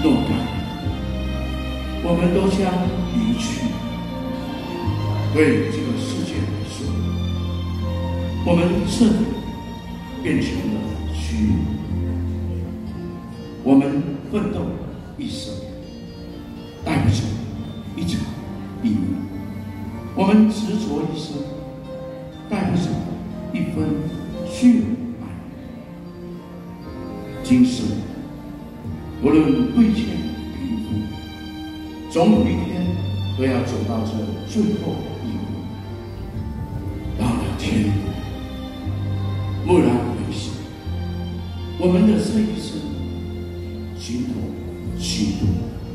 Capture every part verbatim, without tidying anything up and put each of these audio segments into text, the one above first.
若干我们都将离去。对这个世界来说，我们彻底变成了虚无。我们奋斗一生，带不走一场义务；我们执着一生，带不走一分虚荣爱。今生无论贵贱贫富，总有一天都要走到这最后一步。到了天国，蓦然回首，我们的这一生形同虚度。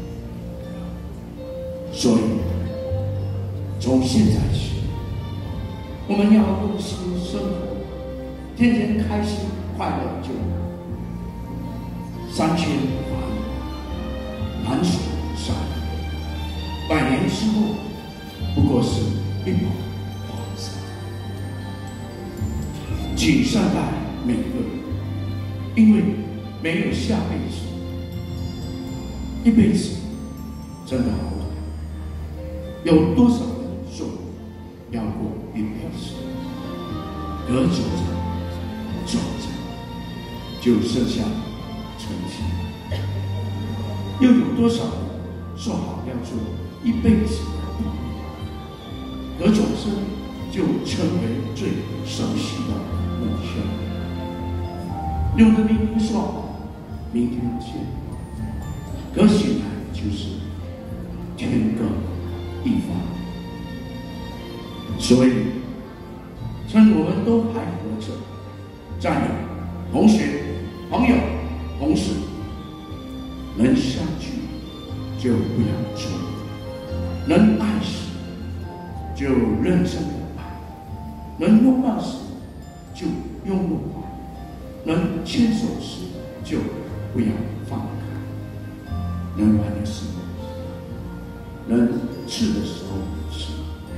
所以，从现在起，我们要用心生活，天天开心快乐就好。三千法语，难守善良，百年之后，不过是一抹黄沙。请善待每个人，因为没有下辈子，一辈子真的好短。有多少人说要过一辈子？可走着走着，就剩下成绩。又有多少人说好要做一辈子的朋友？可转身就成为最熟悉的目标。有的明明说好明天见，可醒来就是天各一方。所以，趁我们都还活着，战友、同学、朋友、同事，能相聚就不要争，能爱时就认真的爱，能拥抱时就拥抱，能牵手时就不要放开，能玩的时候，能吃的时候吃。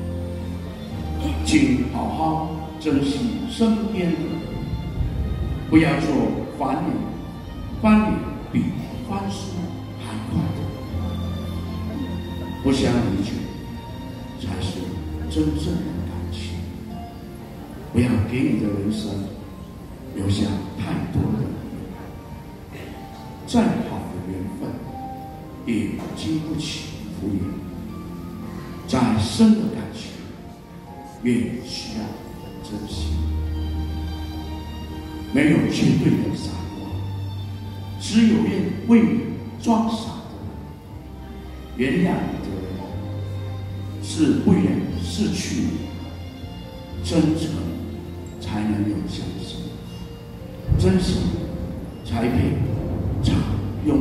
请好好珍惜身边的人，不要做翻脸，翻脸比翻书还快的。不相离去才是真正的感情。不要给你的人生留下太多的遗憾。再好的缘分也经不起敷衍，再深的感情越需要珍惜。没有绝对的傻瓜，只有愿为你装傻的人。原谅你的人，是不愿失去你。真诚才能有相信，真心才配常拥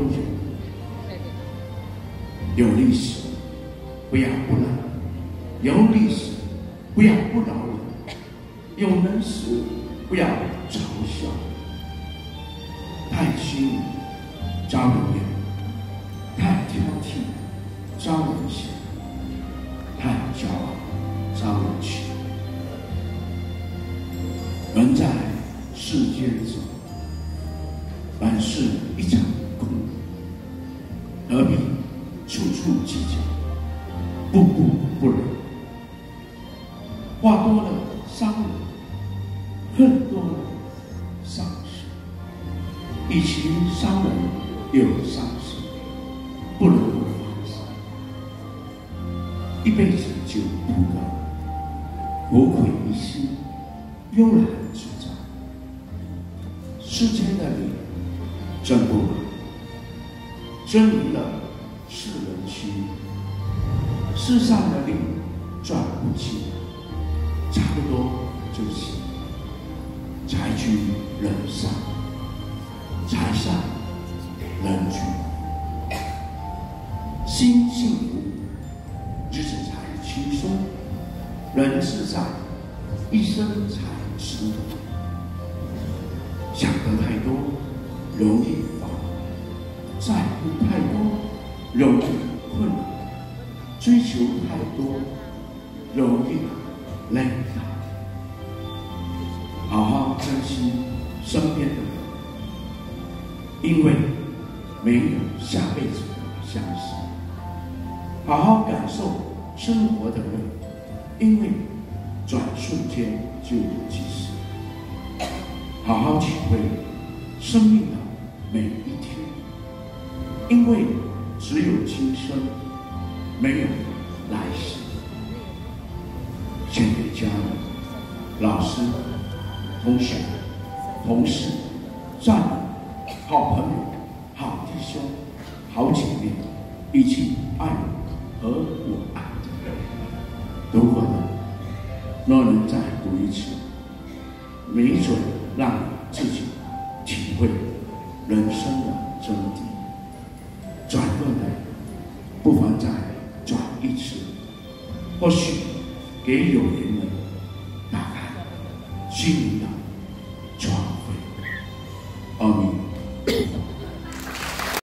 有。有历史不要不懒，有历史不要不饶人，有能时不要嘲笑。太虚伪招人厌，太挑剔招人嫌，太骄傲招人气。人在世间走，本是一场空，何必处处计较，步步不仁。话多了伤人，恨多了伤身。与其伤人又伤身，不如不放手。一辈子就不够，无愧于心，悠然自在。世间的理争不完，争赢了世人心；世上的理赚不尽，差不多就行。财居人上，财上人居。心幸福，日子才轻松；人自在，一生才值得。想得太多，容易烦；在乎太多，容易困难；追求太多，容易累倒。好好珍惜身边的人，因为没有下辈辈子相识，好好感受生活的味，因为转瞬间就即逝。好好体会生命的每一天，因为只有今生，没有来世。献给家人、老师、同学、同事、战友、好朋友、好弟兄、好姐妹，以及爱和我爱的人。读过的，若能再读一次，没准让你自己体会人生的真谛。转过的，不妨再转一次，或许给有缘人